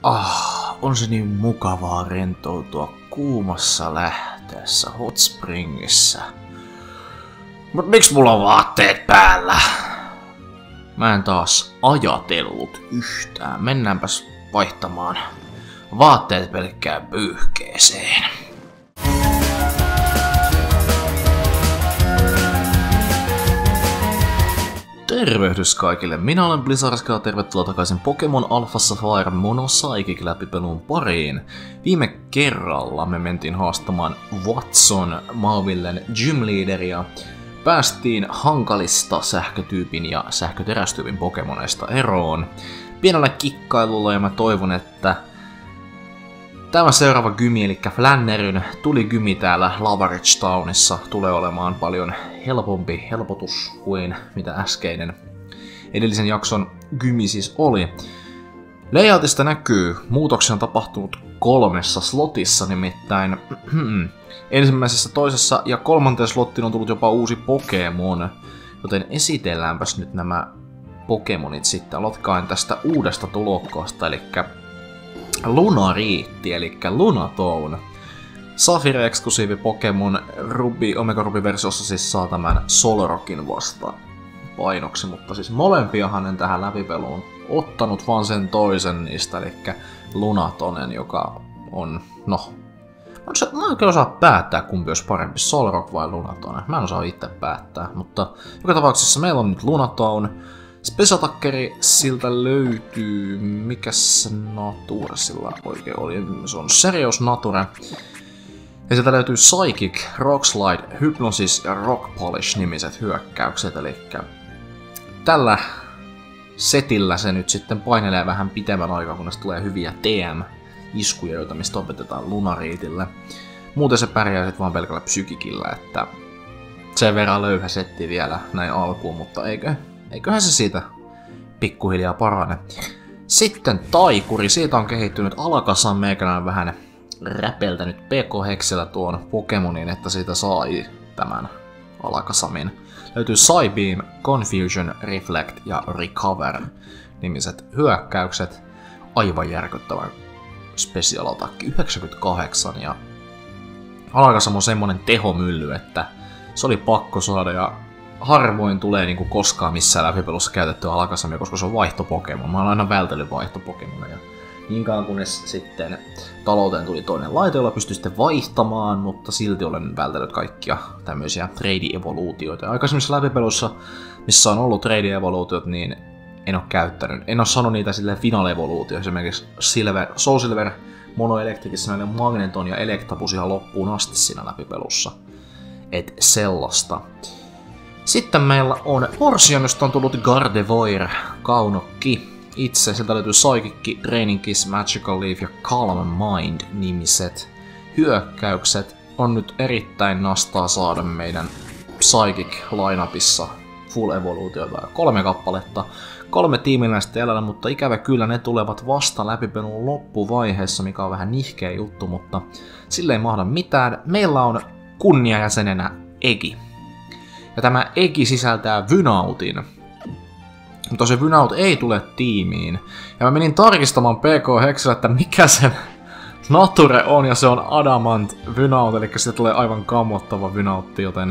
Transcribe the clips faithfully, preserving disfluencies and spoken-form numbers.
Ah, on se niin mukavaa rentoutua kuumassa lähteessä Hot Springissä. Mut miksi mulla on vaatteet päällä? Mä en taas ajatellut yhtään. Mennäänpäs vaihtamaan vaatteet pelkkään pyyhkeeseen. Tervehdys kaikille, minä olen Blizzardska ja tervetuloa takaisin Pokemon Alpha Sapphire Mono Psychic läpipelun pariin. Viime kerralla me mentiin haastamaan Watson Mauville Gym Leaderia. Päästiin hankalista sähkötyypin ja sähköterästyypin Pokemoneista eroon pienellä kikkailulla, ja mä toivon, että tämä seuraava gymi, eli Flanneryn tuli gymi täällä Lavaridge Townissa, tulee olemaan paljon helpompi helpotus kuin mitä äskeinen edellisen jakson gymi siis oli. Layoutista näkyy, muutoksia on tapahtunut kolmessa slotissa, nimittäin ensimmäisessä, toisessa ja kolmanteen slottiin on tullut jopa uusi Pokemon, joten esitelläänpäs nyt nämä Pokemonit sitten. Aloitkaen tästä uudesta tulokkaasta, eli Lunariitti, eli Lunatone. Sapphire-eksklusiivi Pokemon Ruby, Omega Ruby-versiossa siis saa tämän Solrokin vasta painoksi, mutta siis molempiahan en tähän läpipeluun ottanut, vaan sen toisen niistä, eli Lunatonen, joka on, no, mä en oikein osaa päättää, kumpi olisi parempi, Solrock vai Lunatone. Mä en osaa itse päättää, mutta joka tapauksessa meillä on nyt Lunatone. Special-attackeri siltä löytyy, mikäs Nature sillä oikein oli, se on Serious Nature. Ja sieltä löytyy Psychic, Rock Slide, Hypnosis ja Rock Polish nimiset hyökkäykset, eli tällä setillä se nyt sitten painelee vähän pitemmän aikaa, kunnes tulee hyviä T M-iskuja, joita mistä opetetaan Lunariitille. Muuten se pärjää sitten vaan pelkällä psykikillä, että sen verran löyhä setti vielä näin alkuun, mutta eikö? Eiköhän se siitä pikkuhiljaa parane. Sitten Taikuri, siitä on kehittynyt Alakazam, meikäläinen vähän räpeltänyt P K-heksellä tuon Pokemonin, että siitä sai tämän Alakazamin. Löytyy Psybeam, Confusion, Reflect ja Recover nimiset hyökkäykset. Aivan järkyttävän special attack yhdeksänkymmentäkahdeksan, ja Alakazam on semmonen tehomylly, että se oli pakko saada, ja harvoin tulee niinku koskaan missään läpipelussa käytettyä Alakazamia, koska se on vaihtopokemon. Mä oon aina vältellyt vaihtopokemoneja. Niin kauan kunnes sitten talouteen tuli toinen laite, jolla pystyi sitten vaihtamaan, mutta silti olen vältellyt kaikkia tämmöisiä trade-evoluutioita. Aikaisemmissa läpipeluissa, missä on ollut trade-evoluutiot, niin en oo käyttänyt. En oo sanonut niitä silleen final-evoluutio. Esimerkiksi Silver, Soul Silver Mono Electricissa näille Magneton ja Electabuzz ihan loppuun asti siinä läpipelussa. Et sellaista. Sitten meillä on Porygon, josta on tullut Gardevoir, Kaunokki. Itse sieltä löytyy Psychic, Draining Kiss, Magical Leaf ja Calm Mind nimiset hyökkäykset. On nyt erittäin nastaa saada meidän Psychic lineupissa full evoluutiota, kolme kappaletta. Kolme tiimiläistä jäljellä, mutta ikävä kyllä ne tulevat vasta läpipelun loppuvaiheessa, mikä on vähän nihkeä juttu, mutta sille ei mahda mitään. Meillä on kunniajäsenenä Egi. Ja tämä Egi sisältää Vynautin. Mutta se Vynaut ei tule tiimiin. Ja mä menin tarkistamaan P K-heksellä, että mikä sen Nature on, ja se on Adamant Vynaut, eli siitä tulee aivan kammottava Vynautti, joten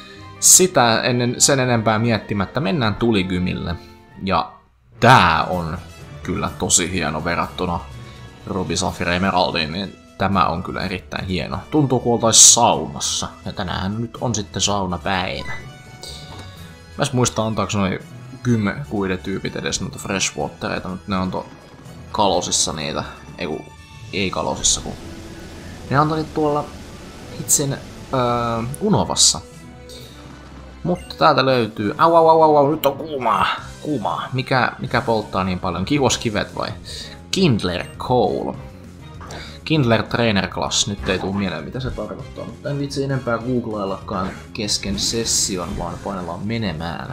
sitä ennen sen enempää miettimättä mennään tuligymille. Ja tää on kyllä tosi hieno verrattuna Ruby Sapphire Emeraldiin, niin tämä on kyllä erittäin hieno. Tuntuu kuin oltais saunassa, ja tänään nyt on sitten saunapäivä. Mä en muista antaako noi gym-kuidetyypit edes noita freshwatereita, mutta ne on to kalosissa niitä, ei ku, ei kalosissa kun ne on niitä tuolla hitsin öö, Unovassa. Mutta täältä löytyy, au au au au, au nyt on kuumaa, kuumaa, mikä, mikä polttaa niin paljon, kivoskivet vai? Kindler Coal. Kindler Trainer Class, nyt ei tuu mieleen mitä se tarkoittaa, mutta en vitsi enempää googlaillakaan kesken session, vaan painellaan menemään.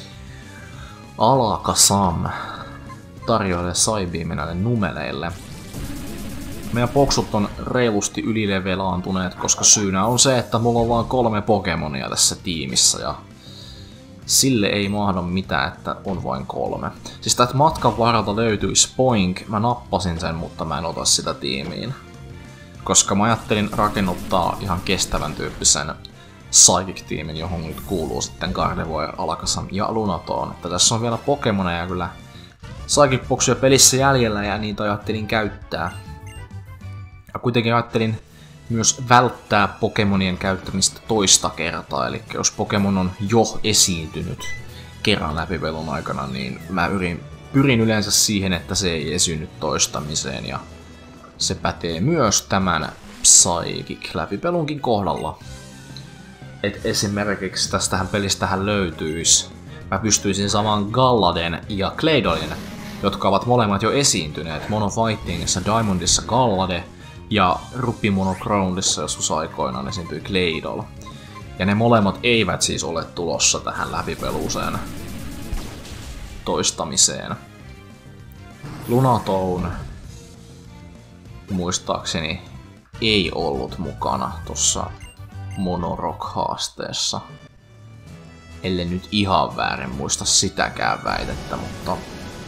Alakazam tarjoilee Psybeamin näille numeleille. Meidän boksut on reilusti ylilevelaantuneet, koska syynä on se, että mulla on vaan kolme Pokemonia tässä tiimissä. Ja Sille ei mahda mitään, että on vain kolme. Siis täältä matkan varalta löytyi Spoink, mä nappasin sen, mutta mä en ota sitä tiimiin. Koska mä ajattelin rakennuttaa ihan kestävän tyyppisen Psychic-tiimin, johon nyt kuuluu sitten Gardevoir, Alakazam ja Lunatone. Että tässä on vielä Pokemoneja kyllä Psychic-boksuja pelissä jäljellä ja niitä ajattelin käyttää. Ja kuitenkin ajattelin myös välttää Pokemonien käyttämistä toista kertaa, eli jos Pokemon on jo esiintynyt kerran läpipelun aikana, niin mä yrin, pyrin yleensä siihen, että se ei esiinny toistamiseen, ja se pätee myös tämän Psychic-läpipelunkin kohdalla. Et esimerkiksi tästähän pelistähän löytyisi, mä pystyisin samaan Galladen ja Claydolin, jotka ovat molemmat jo esiintyneet Mono Fightingissa, Diamondissa Gallade, ja Ruby Monocrownissa joskus aikoinaan esiintyi Claydol. Ja ne molemmat eivät siis ole tulossa tähän läpipeluuseen toistamiseen. Lunatone muistaakseni ei ollut mukana tuossa Monorock-haasteessa. Ellen nyt ihan väärin muista sitäkään väitettä, mutta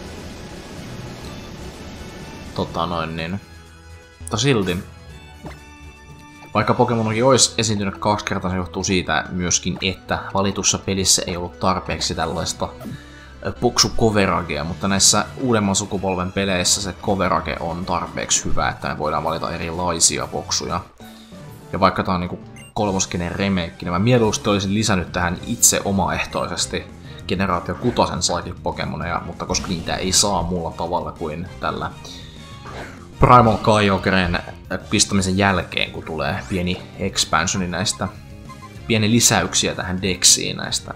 tota noin niin. Mutta silti, vaikka Pokemonokin olisi esiintynyt kaksi kertaa, se johtuu siitä myöskin, että valitussa pelissä ei ollut tarpeeksi tällaista Boksu Coveragea, mutta näissä uudemman sukupolven peleissä se Coverage on tarpeeksi hyvä, että me voidaan valita erilaisia boksuja. Ja vaikka tää on niinku kolmoskenen remake, niin mä mieluusti olisin lisännyt tähän itse omaehtoisesti generaatio kutosen Psychic-Pokemoneja, mutta koska niitä ei saa muulla tavalla kuin tällä Primal Kyogren pistämisen jälkeen, kun tulee pieni expansioni näistä, pieni lisäyksiä tähän Dexiin näistä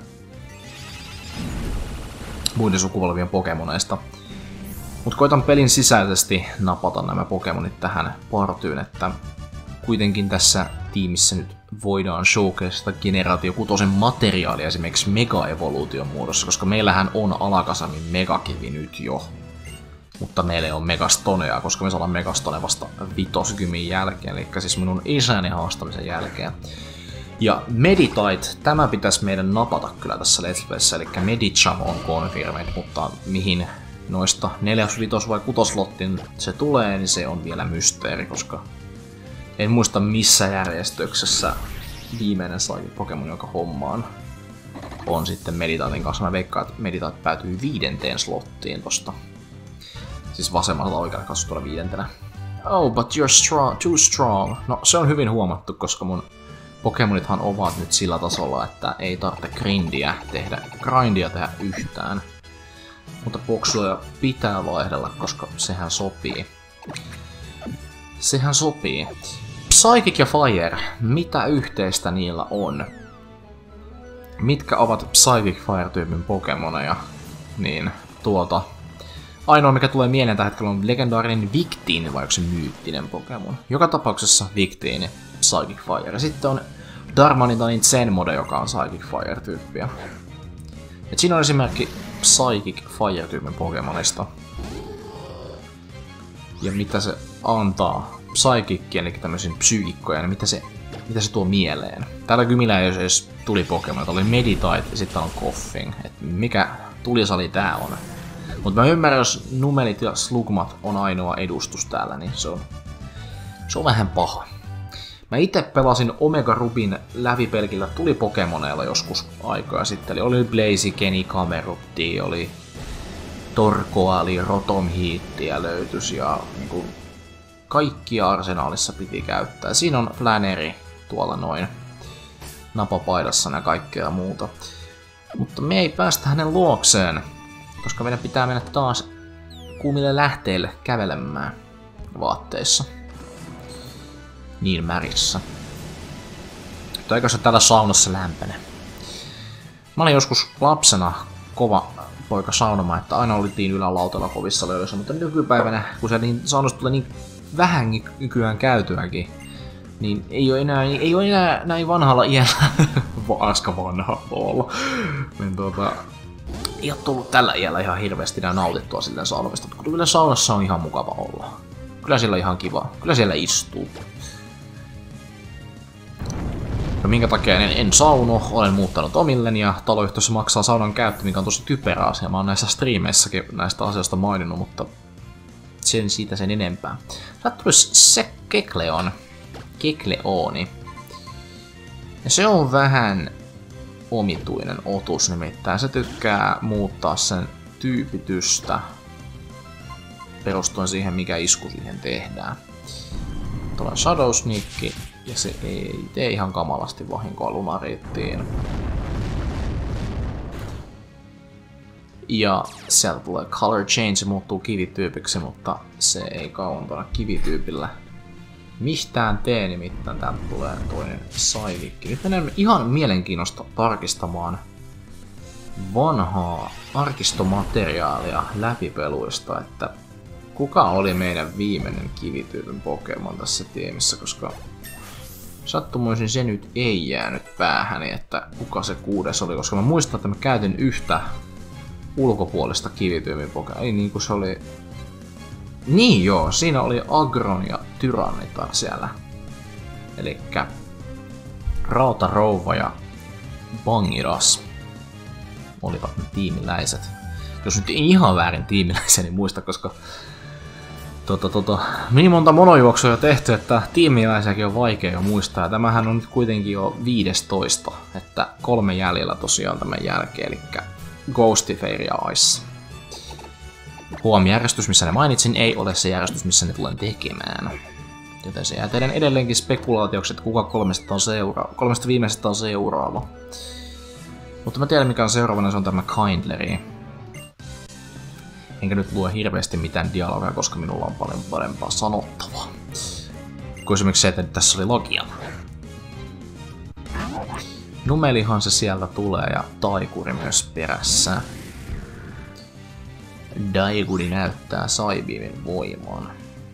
muiden sukupolvien Pokemoneista. Mut koitan pelin sisäisesti napata nämä Pokemonit tähän partyyn, että kuitenkin tässä tiimissä nyt voidaan showcaseta generaatio kutosen materiaalia esimerkiksi Mega-evoluution muodossa, koska meillähän on Alakazamin Megakivi nyt jo. Mutta meillä ei ole Megastonea, koska me saadaan Megastone vasta vitoskymin jälkeen, eli siis minun isäni haastamisen jälkeen. Ja Meditite, tämä pitäisi meidän napata kyllä tässä Let's Playssä, eli Medicham on confirmed, mutta mihin noista neljäs, vitos vai kutoslottin se tulee, niin se on vielä mysteeri, koska en muista missä järjestyksessä viimeinen sai Pokemon, joka hommaan on sitten Medititein kanssa. Mä veikkaan, että Meditite päätyy viidenteen slottiin tosta. Siis vasemmalta oikealle katsottuna viidentenä. Oh, but you're strong, too strong. No, se on hyvin huomattu, koska mun Pokemonithan ovat nyt sillä tasolla, että ei tarvitse grindia tehdä, grindia tehdä yhtään. Mutta boksuja pitää vaihdella, koska sehän sopii. Sehän sopii. Psychic ja Fire, mitä yhteistä niillä on? Mitkä ovat Psychic Fire-tyypin Pokemoneja? Niin, tuota... Ainoa mikä tulee mieleen tällä hetkellä on legendaarinen Victini, vai onko se myyttinen Pokemon? Joka tapauksessa Victini, Psychic Fire. Ja sitten on Darmanitanin Zenmode, joka on Psychic Fire-tyyppiä. Et siinä on esimerkki Psychic Fire-tyypin Pokemonista. Ja mitä se antaa Psychicia, eli tämmöisiä psyykikkoja, niin mitä se, mitä se tuo mieleen? Täällä Kymillä ei edes tuli Pokemon, oli Meditite ja sitten on Koffing. Et mikä tulisali tää on? Mutta mä ymmärrän, jos Numelit ja Slugmat on ainoa edustus täällä, niin se on, se on vähän paha. Mä itse pelasin Omega Rubin läpipelkillä tuli Pokemoneilla joskus aikaa sitten. Eli oli Blaziken, Camerutti, oli Torkoali, Rotom Heatia löytys ja niinku, kaikkia arsenaalissa piti käyttää. Siinä on Flannery tuolla noin napapaidassa ja kaikkea muuta. Mutta me ei päästä hänen luokseen, koska meidän pitää mennä taas kuumille lähteille kävelemään vaatteissa. Niin märissä. Mutta eikö se täällä saunassa lämpene? Mä olin joskus lapsena kova poika saunomaan, että aina oltiin ylälautalla kovissa löydössä, mutta nykypäivänä, kun se niin, saunasta tulee niin vähän nykyään käytyäkin, niin ei ole enää, ei ole enää näin vanhalla iällä, aska vanha olla, niin tuota, ei ole tullut tällä iällä ihan hirveästi enää nautittua silleen saunomista, mutta kyllä saunassa on ihan mukava olla. Kyllä siellä on ihan kiva, kyllä siellä istuu. No minkä takia en, en sauno, olen muuttanut omilleni ja taloyhtiössä maksaa saunan käyttö, mikä on tosi typerä asia. Mä oon näissä striimeissäkin näistä asioista maininnut, mutta sen siitä sen enempää. Täältä tulisi se Kekleon. Kekleoni. Ja se on vähän omituinen otus, nimittäin se tykkää muuttaa sen tyypitystä perustuen siihen, mikä isku siihen tehdään. Tulee Shadow Sneak, ja se ei tee ihan kamalasti vahinkoa Lunariittiin. Ja sieltä tulee Color Change, se muuttuu kivityypiksi, mutta se ei kauan tuoda kivityypillä mistään tee, nimittäin täältä tulee toinen Psyvikki. Nyt menen ihan mielenkiinnosta tarkistamaan vanhaa arkistomateriaalia läpipeluista, että kuka oli meidän viimeinen kivityypin Pokemon tässä tiimissä, koska sattumoisin se nyt ei jäänyt päähäni, että kuka se kuudes oli, koska mä muistan, että mä käytin yhtä ulkopuolista kivityypin Pokemon, ei niinku se oli... Niin joo, siinä oli Agron ja Tyranitar siellä. Elikkä Rautarouva ja Bangiras olivat ne tiimiläiset. Jos nyt ei ihan väärin tiimiläisiä, niin muista, koska tota, tota, niin monta monojuoksua jo tehty, että tiimiläisiäkin on vaikea jo muistaa. Tämähän on nyt kuitenkin jo viidestoista, että kolme jäljellä tosiaan tämän jälkeen, eli Ghostifere ja Ice. Huom, järjestys, missä ne mainitsin, ei ole se järjestys, missä ne tulen tekemään. Joten se jää teidän edelleenkin spekulaatioksi, että kuka kolmesta, on seura- kolmesta viimeisestä on seuraava. Mutta mä tiedän, mikä on seuraavana, se on tämä Kindleri. Enkä nyt lue hirveästi mitään dialogia, koska minulla on paljon parempaa sanottavaa. Kuin esimerkiksi se, että tässä oli logia. Numelihan se sieltä tulee ja Taikuri myös perässä. Daiguri näyttää Psybeamin voimaan.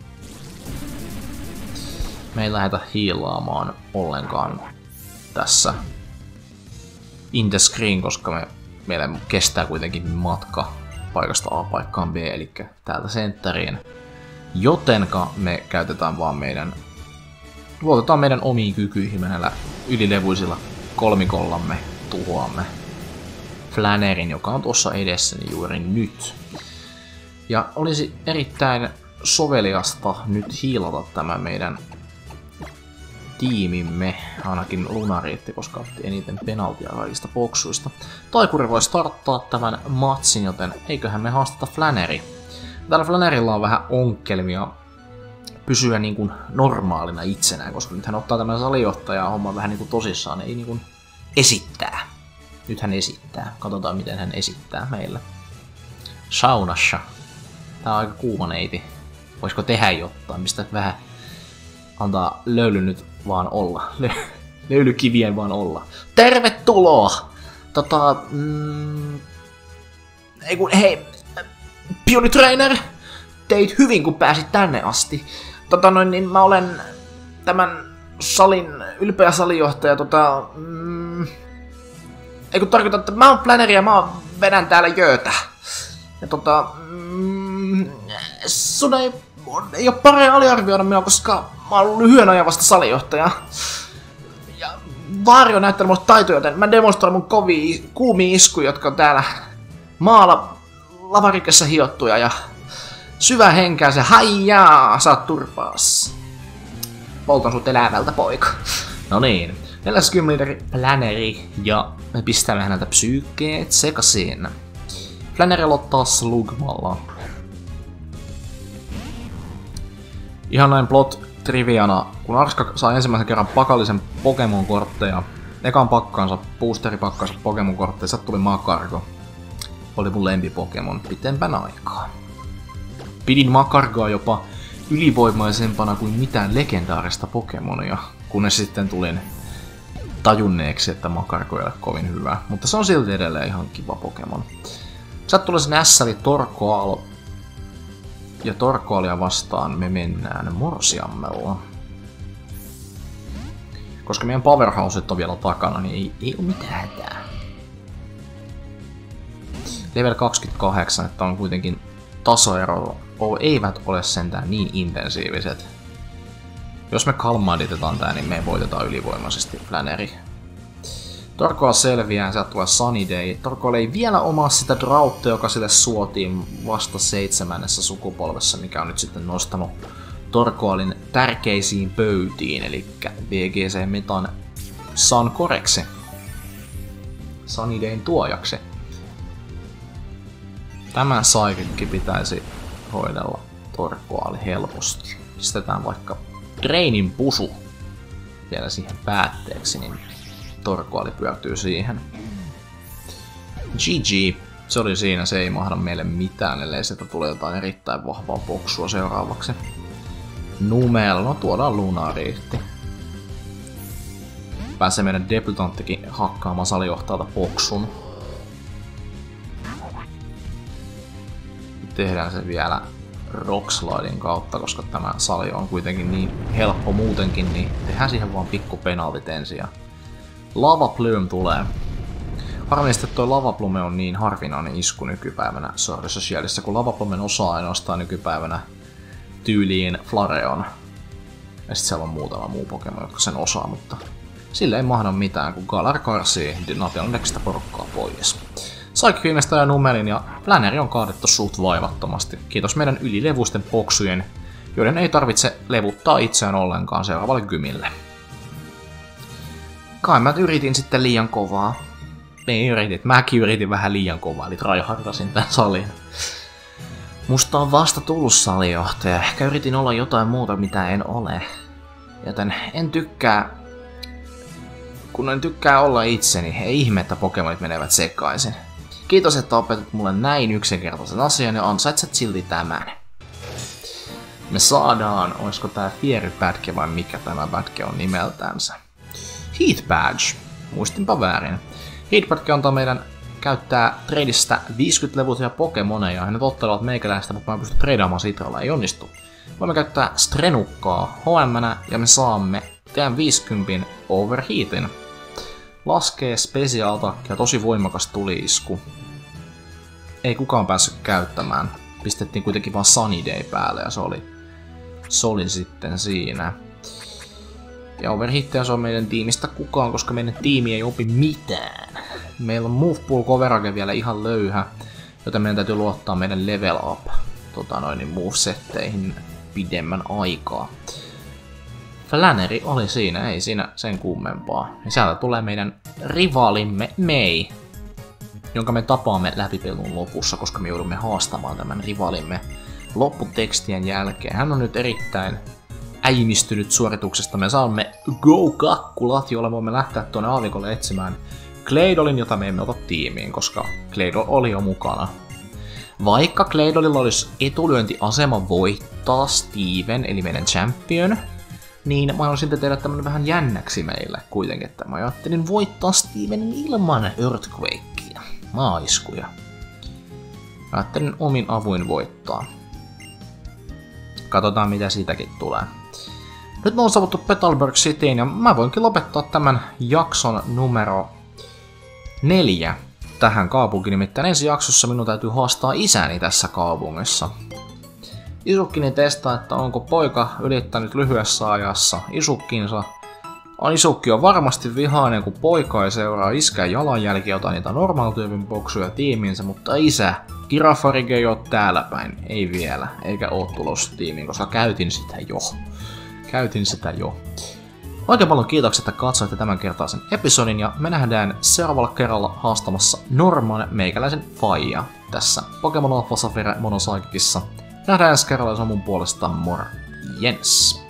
Me ei lähdetä hiilaamaan ollenkaan tässä in the screen, koska me, meillä kestää kuitenkin matka paikasta A paikkaan B, eli täältä sentteriin. Jotenka me käytetään vaan meidän... Luotetaan meidän omiin kykyihin näillä ylilevuisilla kolmikollamme tuhoamme Flannerin, joka on tuossa edessäni juuri nyt. Ja olisi erittäin soveliasta nyt hiilata tämä meidän tiimimme, ainakin Lunariitti, koska otti eniten penaltia kaikista boksuista. Taikuri voi starttaa tämän matsin, joten eiköhän me haasteta Flanneri. Täällä Flannerilla on vähän onkelmia pysyä niin kuin normaalina itsenään, koska nyt hän ottaa tämän salijohtajan homman vähän niin kuin tosissaan, ei niin kuin esittää. Nyt hän esittää. Katsotaan, miten hän esittää meille. Saunassa. Tää on aika kuuma neiti. Voisiko tehdä jotain, mistä vähän antaa löyly nyt vaan olla. Löylykivien vaan olla. Tervetuloa! Tota... Mm, ei kun, hei... Pioni Trainer! Teit hyvin, kun pääsit tänne asti. Tota noin, niin mä olen tämän salin ylpeä salijohtaja, tota... Mm, ei kun tarkoitan, että mä oon Flanneri ja mä vedän täällä jöötä. Ja tota... Mm, sun ei, ei oo paremmin aliarvioida minua, koska mä oon ollut lyhyen ajan vasta salijohtaja. Ja Vaari on näyttänyt mulle taitoja, joten mä demonstroin mun kovia, kuumia iskuja, jotka on täällä maalla lavarikessa hiottuja ja syvä henkeä se haijaa, saat turpaas. Poltan sut elävältä, poika. No niin, neljäkymmentä Flanneri ja me pistämme häneltä psyykkeet sekaisin. Flanneri aloittaa Slugmalla. Ihan näin plot triviana, kun Arska saa ensimmäisen kerran pakallisen Pokemon-kortteja, ekan pakkaansa, boosteripakkaansa Pokemon-kortteja, sieltä tuli Makargo. Oli mun lempipokemon pitempän aikaa. Pidin Makargoa jopa ylivoimaisempana kuin mitään legendaarista Pokemonia, kunnes sitten tulin tajunneeksi, että Makargo ei ole kovin hyvä, mutta se on silti edelleen ihan kiva Pokemon. Sieltä tulee se Nässäli Torkoal, ja Torkoalia vastaan me mennään Morsiammella. Koska meidän Powerhouset on vielä takana, niin ei, ei oo mitään hätää. Level kaksikymmentäkahdeksan, että on kuitenkin tasoero, eivät ole sentään niin intensiiviset. Jos me kalmaaditetaan tää, niin me voitetaan ylivoimaisesti Flannery. Torkoal selviää, sieltä tulee Sunny Day. Torkoal ei vielä omaa sitä Drought'ia, joka sille suotiin vasta seitsemännessä sukupolvessa, mikä on nyt sitten nostanut Torkoalin tärkeisiin pöytiin, eli B G C Metan Sun Coreksi. Sunny Dayn tuojaksi. Tämä Psychicki pitäisi hoidella Torkoali helposti. Pistetään vaikka Drainin pusu vielä siihen päätteeksi, niin Torkoali pyörtyy siihen. G G. Se oli siinä, se ei mahda meille mitään, ellei sieltä tule jotain erittäin vahvaa boksua seuraavaksi. Numel, no tuodaan Lunariitti. Pääsee meidän debutanttikin hakkaamaan salijohtajalta boksun. Tehdään se vielä Rockslidin kautta, koska tämä sali on kuitenkin niin helppo muutenkin, niin tehdään siihen vaan pikku penaltit ensin ja Lava Plume tulee. Harmillisesti toi Lava Plume on niin harvinainen isku nykypäivänä Sword and Shieldissä, kun Lava Plumen osaa ainoastaan nykypäivänä tyyliin Flareon. Ja sit siellä on muutama muu Pokemon, jotka sen osaa, mutta sille ei mahda mitään, kun Galar karsii National Deckistä porukkaa pois. Psychic viimeistää Numelin ja Flannery on kaadettu suht vaivattomasti. Kiitos meidän ylilevuisten boksujen, joiden ei tarvitse levuttaa itseään ollenkaan seuraavalle gymille. Kai mä yritin sitten liian kovaa. Ei yritit, mäkin yritin vähän liian kovaa, eli tryhardasin tän salin. Musta on vasta tullut salijohtaja, ehkä yritin olla jotain muuta mitä en ole. Joten en tykkää... Kun en tykkää olla itseni, ei ihme, että Pokemonit menevät sekaisin. Kiitos, että opetit mulle näin yksinkertaisen asian ja ansaitset silti tämän. Me saadaan, olisiko tää Fiery Badge vai mikä tämä badge on nimeltänsä. Heat Badge. Muistinpa väärin. Heat Badge antaa meidän käyttää tradeista viisikymmentä levuisia Pokemoneja ja ne tottelevat meikäläistä, mutta mä en pysty treidaamaan Citralla, ei onnistu. Voimme käyttää Strenukkaa H M:nä ja me saamme T M viisikymmentä Overheatin. Laskee special attack ja tosi voimakas tuli-isku. Ei kukaan päässyt käyttämään. Pistettiin kuitenkin vaan Sunny Day päälle ja se oli, se oli sitten siinä. Ja Overheatia se on meidän tiimistä kukaan, koska meidän tiimi ei opi mitään. Meillä on Move Pool Coverage vielä ihan löyhä, joten meidän täytyy luottaa meidän level up tota noin, niin movesetteihin pidemmän aikaa. Flannery oli siinä, ei siinä sen kummempaa. Ja sieltä tulee meidän rivaalimme Mei, jonka me tapaamme läpipelun lopussa, koska me joudumme haastamaan tämän rivalimme lopputekstien jälkeen. Hän on nyt erittäin äimistynyt suorituksesta. Me saamme Go-kakkulat, joilla voimme lähteä tuonne aavikolle etsimään Claydolin, jota me emme ota tiimiin, koska Claydol oli jo mukana. Vaikka Claydolilla olisi etulyöntiasema voittaa Steven, eli meidän champion, niin mä haluaisin tehdä tämmönen vähän jännäksi meille kuitenkin, että mä ajattelin voittaa Stevenin ilman Earthquakea, maaiskuja. Mä ajattelin omin avuin voittaa. Katsotaan mitä siitäkin tulee. Nyt me on saavuttu Petalburg Cityin ja mä voinkin lopettaa tämän jakson numero neljä tähän kaupunkiin. Nimittäin ensi jaksossa minun täytyy haastaa isäni tässä kaupungissa. Isukkini testaa, että onko poika ylittänyt lyhyessä ajassa isukkinsa. Isukki on varmasti vihainen, kun poika ei seuraa iskän jalanjälkiä, ota niitä normaalityypin boksuja tiimiinsä, mutta isä, Girafarige ei oo täällä päin, ei vielä, eikä oo tulossa tiimiin, koska käytin sitä jo. Käytin sitä jo. Oikein paljon kiitoksia, että katsoitte tämän kertaisen episodin, ja me nähdään seuraavalla kerralla haastamassa Norman meikäläisen faija tässä Pokemon Alpha Sapphire Mono Psychicissa. Nähdään ensi kerralla, se on mun puolesta morjens!